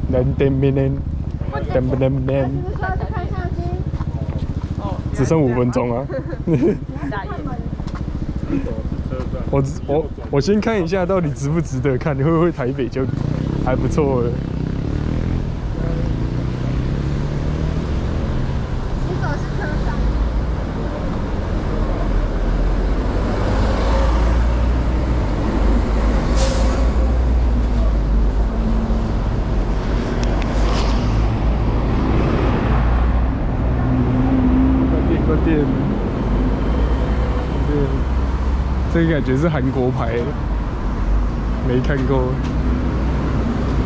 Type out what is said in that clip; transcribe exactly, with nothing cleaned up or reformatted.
能点面的，点不能面。只剩五分钟啊！我我我先看一下到底值不值得看，会不会台北就还不错了。 你走是车上。 店，这个感觉是韩国牌，没看过。